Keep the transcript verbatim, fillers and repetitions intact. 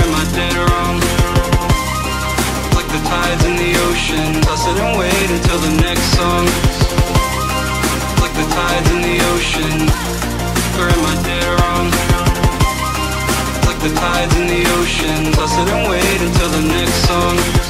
am I dead wrong? Like the tides in the ocean, toss it and wait until the next song. Like the tides in the ocean, or am I dead wrong? Like the tides in the ocean, toss it and wait until the next song.